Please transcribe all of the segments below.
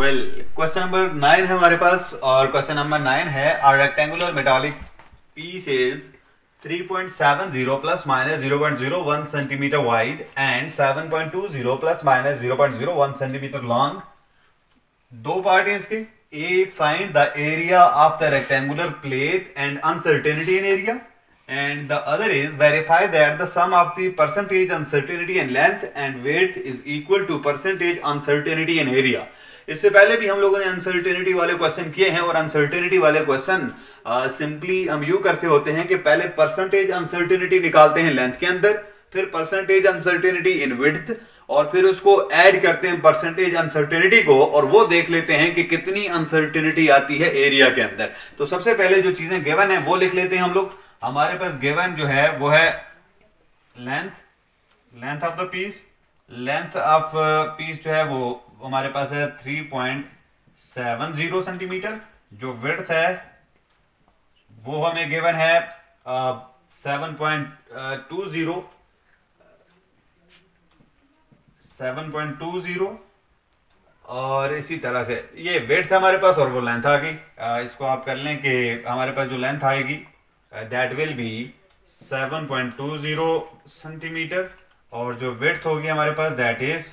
Well question number 9 है हमारे पास और क्वेश्चन नंबर 9 है a rectangular metallic piece is 3.70 plus minus 0.01 centimetre wide and 7.20 plus minus 0.01 centimetre long. दो part हैं इसके। A find the area of the rectangular plate and uncertainty in area and the other is verify that the sum of the percentage uncertainty in length and width is equal to percentage uncertainty in area। इससे पहले भी हम लोगों ने uncertainty वाले question किए हैं और अनसर्टेनिटी वाले क्वेश्चन सिंपली हम यू करते होते हैं कि पहले परसेंटेज अनसर्टेनिटी निकालते हैं लेंथ के अंदर, फिर परसेंटेज अनसर्टेनिटी इन विड्थ और फिर उसको ऐड करते हैं परसेंटेज अनसर्टेनिटी को और वो देख लेते हैं कि कितनी अनसर्टेनिटी आती है एरिया के अंदर। तो सबसे पहले जो चीजें गिवन है वो लिख लेते हैं हम लोग। हमारे पास गिवन जो है वो है length of the piece. Length of piece जो है वो हमारे पास है 3.70 सेंटीमीटर। जो विड्थ है वो हमें गिवन है 7.20 और इसी तरह से ये विड्थ है हमारे पास और वो लेंथ आ गई। इसको आप कर लें कि हमारे पास जो लेंथ आएगी that will be 7.20 सेंटीमीटर और जो विड्थ होगी हमारे पास that is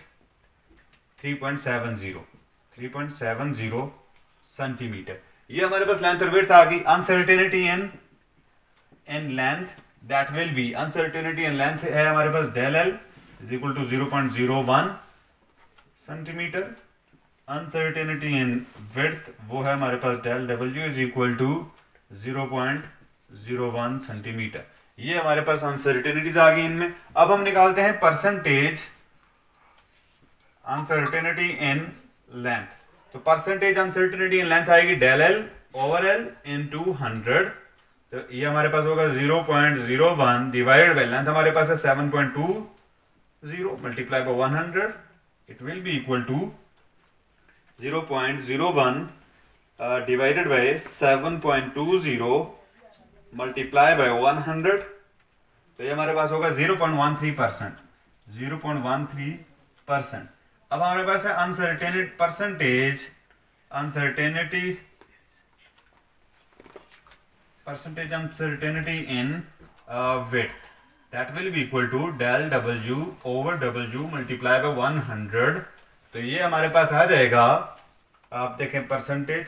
3.70 सेंटीमीटर। ये हमारे पास लेंथ और विड्थ आ गई। Uncertainty in length that will be uncertainty in length है हमारे पास del L is equal to 0.01 centimetre. Uncertainty in width वो है हमारे पास del W is equal to 0.01 centimetre. ये हमारे पास अनसर्टेनिटीज आ गई इनमें। अब हम निकालते हैं परसेंटेज अनसर्टेनिटी इन लेंथ। तो परसेंटेज अनसर्टेनिटी इन लेंथ आएगी del L over L into 100। तो ये हमारे पास होगा 0.01 डिवाइडेड बाय लेंथ हमारे पास है 7.20 multiply by 100 it will be equal to 0.01 divided by 7.20 multiply by 100। तो ये हमारे पास होगा 0.13%। 0.13%। अब हमारे पास है uncertainty percentage uncertainty in width that will be equal to del W over W multiply by 100। तो ये हमारे पास आ जाएगा, आप देखें percentage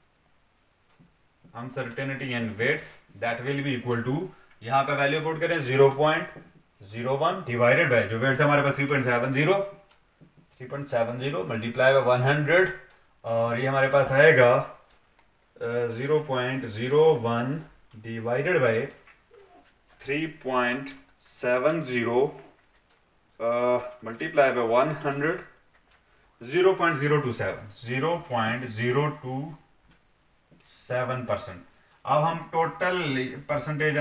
uncertainty in width that will be equal to, यहां पे वैल्यू पुट करें 0.01 डिवाइडेड बाय जो वेट हमारे पास 3.70 मल्टीप्लाई बाय 100 और ये हमारे पास आएगा 0.01 डिवाइडेड बाय 3.70 मल्टीप्लाई बाय 100 0.027%। अब हम total percentage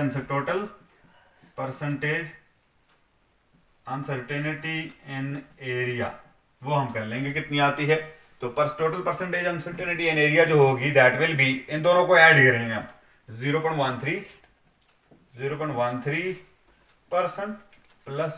uncertainty in area वो हम कर लेंगे कितनी आती है। तो total percentage uncertainty in area जो होगी दैट विल बी, इन दोनों को ऐड करेंगे हम 0.13% प्लस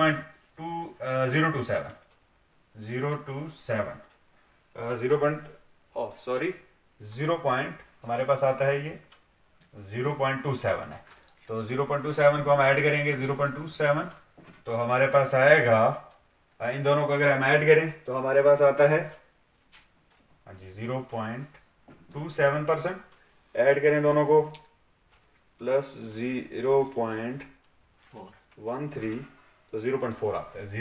0 हमारे पास आता है ये 0.27 है। तो 0.27 को हम ऐड करेंगे 0.27 तो हमारे पास आएगा, इन दोनों को अगर हम ऐड करें तो हमारे पास आता है हाँ जी 0.27%। ऐड करें दोनों को प्लस 0.13 तो 0.4 आता है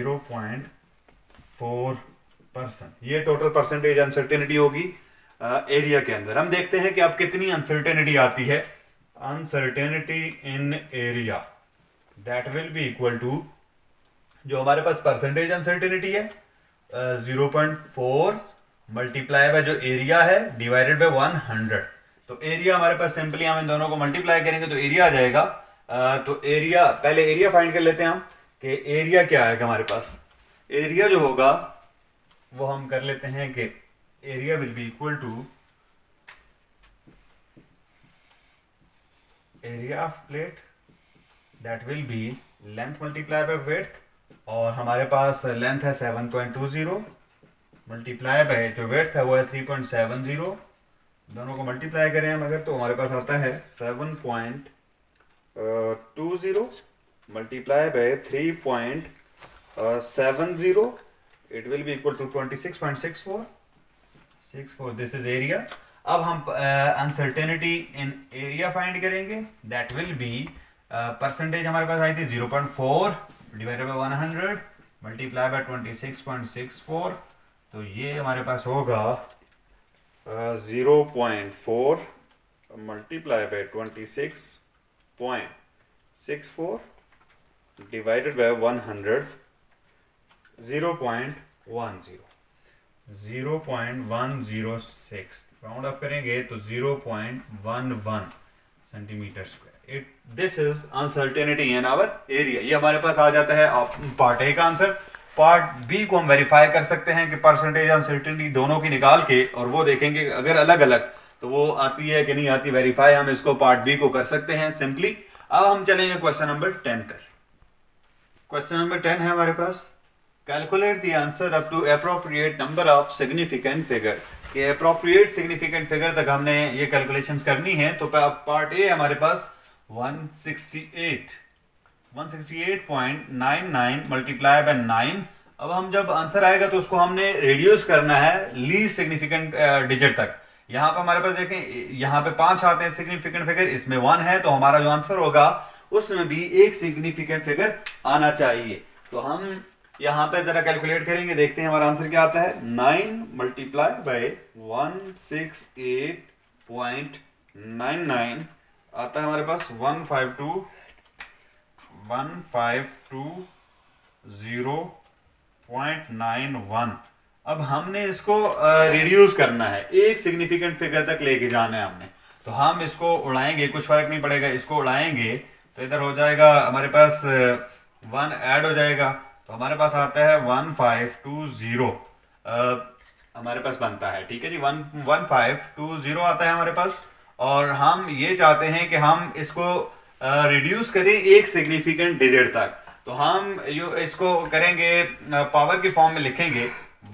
0.4%। ये टोटल परसेंटेज अनसर्टेनिटी होगी एरिया के अंदर। हम देखते हैं कि अब कितनी अनसर्टेनिटी आती है। Uncertainty in area that will be equal to, जो हमारे पास परसेंटेज अनसर्टेनिटी है 0.4 मल्टीप्लाई बाय जो एरिया है डिवाइडेड बाय 100। तो एरिया हमारे पास सिंपली हम इन दोनों को मल्टीप्लाई करेंगे तो एरिया आ जाएगा। तो एरिया, पहले एरिया फाइंड कर लेते हैं हम कि एरिया क्या आएगा हमारे पास। एरिया जो होगा वो हम कर लेते हैं कि area will be equal to area of plate that will be length multiply by width और हमारे पास लेंथ है 7.20 मल्टीप्लाई बाय जो वेट है वो है 3.70, दोनों को मल्टीप्लाई करें हम अगर तो हमारे पास आता है 7.20 multiply by 3.70, it will be equal to 26.64। This is area. अब हम अनसर्टेनिटी इन एरिया फाइंड करेंगे, दैट विल बी परसेंटेज हमारे पास आई थी 0.4 डिवाइडेड बाय 100 मल्टीप्लाई बाय 26.64, तो ये हमारे पास होगा 0.4 multiply by 26.64 divided by 100 0.106 round off करेंगे तो 0.11 centimetre square. This is uncertainty in our area. ये हमारे पास आ जाता है पार्ट ए का आंसर। पार्ट बी को हम वेरीफाई कर सकते हैं कि परसेंटेज अनसर्टेनिटी दोनों की निकाल के, और वो देखेंगे अगर अलग अलग तो वो आती है कि नहीं आती, वेरीफाई हम इसको पार्ट बी को कर सकते हैं सिंपली। अब हम चलेंगे क्वेश्चन नंबर 10 पर। क्वेश्चन नंबर 10 है हमारे पास, calculate the answer up to appropriate number of significant figure. कि एप्रोप्रिएट सिग्निफिकेंट फिगर तक हमने ये कैलकुलेशंस करनी है। तो पार्ट ए हमारे पास 168.99 मल्टीप्लाई बाय 9। अब हम जब आंसर आएगा तो उसको हमने रिड्यूस करना है लीस्ट सिग्निफिकेंट डिजिट तक। यहाँ पे हमारे पास देखें, यहाँ पे 5 आते हैं सिग्निफिकेंट फिगर, इसमें 1 है, तो हमारा जो आंसर होगा उसमें भी एक सिग्निफिकेंट फिगर आना चाहिए। तो हम यहाँ पे जरा कैलकुलेट करेंगे, देखते हैं हमारा आंसर क्या आता है। 9 मल्टीप्लाई बाय 168.99 आता है हमारे पास 152.91। अब हमने इसको रिड्यूस करना है, एक सिग्निफिकेंट फिगर तक लेके जाना है हमने। तो हम इसको उड़ाएंगे, कुछ फर्क नहीं पड़ेगा, इसको उड़ाएंगे तो इधर हो जाएगा हमारे पास 1 ऐड हो जाएगा, तो हमारे पास आता है 1520 हमारे पास बनता है। ठीक है जी, 1520 आता है हमारे पास। और हम ये चाहते हैं कि हम इसको रिड्यूस करें एक सिग्निफिकेंट डिजिट तक। तो हम इसको करेंगे पावर की फॉर्म में लिखेंगे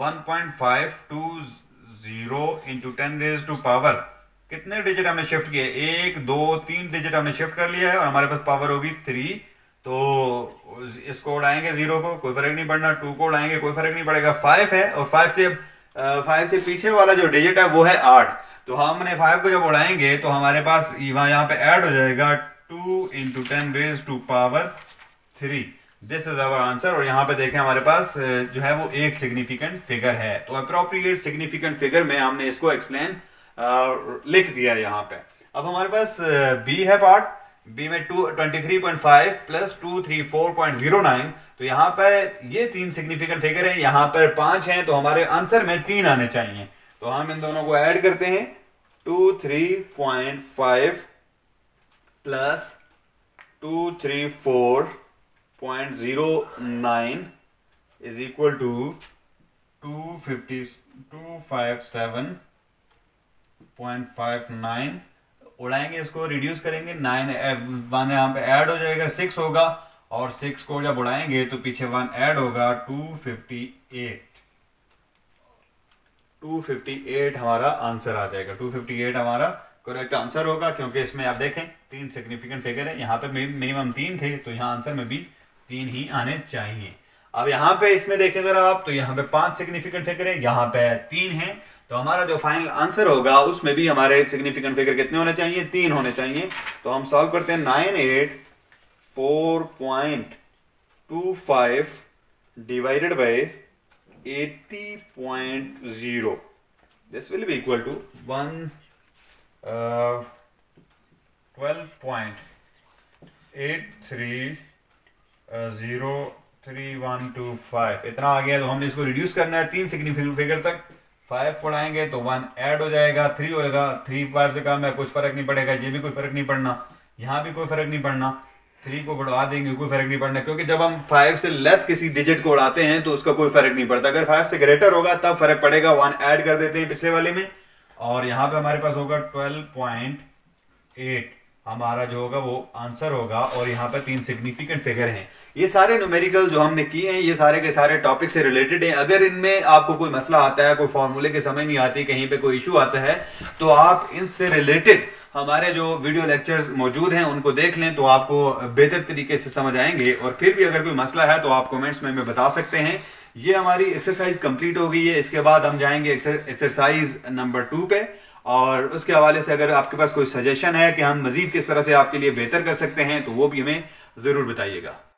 1.520 इंटू 10 रेज टू पावर, कितने डिजिट हमने शिफ्ट किए, 1 2 3 डिजिट हमने शिफ्ट कर लिया है और हमारे पास पावर होगी 3। तो इसको उड़ाएंगे 0 को, कोई फर्क नहीं पड़ना, 2 को उड़ाएंगे कोई फर्क नहीं पड़ेगा, 5 है और 5 से पीछे वाला जो डिजिट है वो है 8। तो हमने 5 को जब उड़ाएंगे तो हमारे पास यहाँ पे ऐड हो जाएगा 2 into 10 raise to power 3। This is our answer. और यहाँ पे देखें हमारे पास जो है वो एक सिग्निफिकेंट फिगर है। तो अप्रोप्रिएट सिग्निफिकेंट फिगर में हमने इसको एक्सप्लेन लिख दिया यहाँ पे। अब हमारे पास बी है पार्ट, बी में 23.5 प्लस 234.09। तो यहाँ पर ये 3 सिग्निफिकेंट फिगर है, यहाँ पर 5 हैं, तो हमारे आंसर में 3 आने चाहिए। तो हम इन दोनों को ऐड करते हैं, 23.5 प्लस 234.09 इज इक्वल टू 257.59। उड़ाएंगे इसको, रिड्यूस करेंगे, 9 1 यहाँ पे ऐड हो जाएगा, 6 होगा, और 6 को जब उड़ाएंगे तो पीछे 1 ऐड होगा, 258 हमारा आंसर आ जाएगा। 258 हमारा करेक्ट आंसर होगा, क्योंकि इसमें आप देखें 3 सिग्निफिकेंट फिगर है, यहाँ पे मिनिमम 3 थे, तो यहाँ आंसर में भी 3 ही आने चाहिए। अब यहाँ पे इसमें देखें जरा आप, तो यहाँ पे 5 सिग्निफिकेंट फिगर है, यहाँ पे 3 है, तो हमारा जो फाइनल आंसर होगा उसमें भी हमारे सिग्निफिकेंट फिगर कितने होने चाहिए, 3 होने चाहिए। तो हम सॉल्व करते हैं, 984.25 divided by 80.0, this will be equal to 12.830312 इतना आ गया। तो हमने इसको रिड्यूस करना है 3 सिग्निफिकेंट फिगर तक। 5 पढ़ाएंगे तो 1 ऐड हो जाएगा, 3 होएगा, 3 5 से कम है, कुछ फर्क नहीं पड़ेगा, ये भी कोई फर्क नहीं पड़ना, यहाँ भी कोई फर्क नहीं पड़ना, 3 को बढ़ा देंगे कोई फर्क नहीं पड़ना, क्योंकि जब हम 5 से लेस किसी डिजिट को उड़ाते हैं तो उसका कोई फर्क नहीं पड़ता। अगर 5 से ग्रेटर होगा तब फर्क पड़ेगा, 1 ऐड कर देते हैं पिछले वाले में, और यहाँ पे हमारे पास होगा 12.8। हमारा जो होगा वो आंसर होगा। और यहाँ पर 3 सिग्निफिकेंट फिगर हैं। ये सारे न्यूमेरिकल जो हमने किए हैं ये सारे के सारे टॉपिक से रिलेटेड हैं। अगर इनमें आपको कोई मसला आता है, कोई फॉर्मूले की समझ नहीं आती, कहीं पे कोई इशू आता है, तो आप इनसे रिलेटेड हमारे जो वीडियो लेक्चर्स मौजूद हैं उनको देख लें, तो आपको बेहतर तरीके से समझ आएंगे। और फिर भी अगर कोई मसला है तो आप कमेंट्स में हमें बता सकते हैं। ये हमारी एक्सरसाइज कंप्लीट हो गई है। इसके बाद हम जाएंगे एक्सरसाइज नंबर 2 पे, और उसके हवाले से अगर आपके पास कोई सजेशन है कि हम मजीद किस तरह से आपके लिए बेहतर कर सकते हैं तो वो भी हमें ज़रूर बताइएगा।